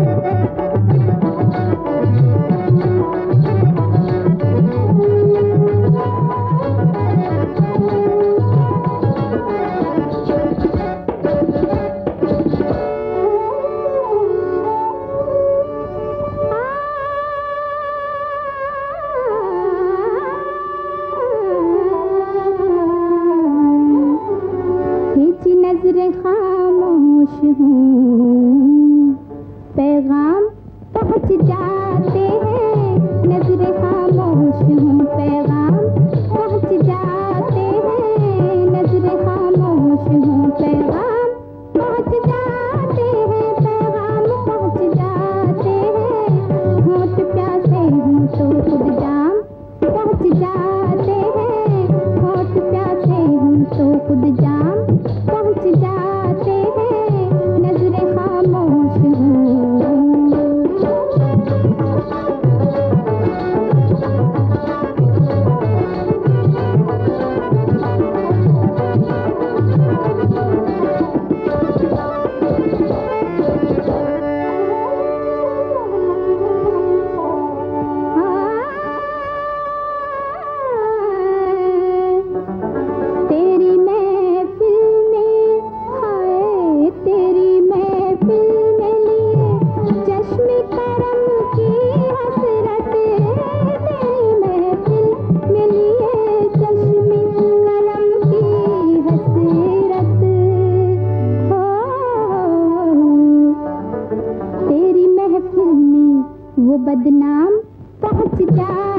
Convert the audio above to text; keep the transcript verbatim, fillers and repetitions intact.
नजरें खामोश हूँ, पैगाम पहुँच जाते हैं। नजरें खामोश हूँ, पैगाम पहुँच जाते हैं। नजरें खामोश हूँ, पैगाम पहुँच जाते हैं। पैगाम पहुँच जाते हैं। होंठ प्यासे हूँ तो खुद जाम पहुँच जाते हैं। होंठ प्यासे हूँ तो खुद जाम पहुँच जाते हैं। नजरें खामोश हूँ। वो बदनाम पहुँच जा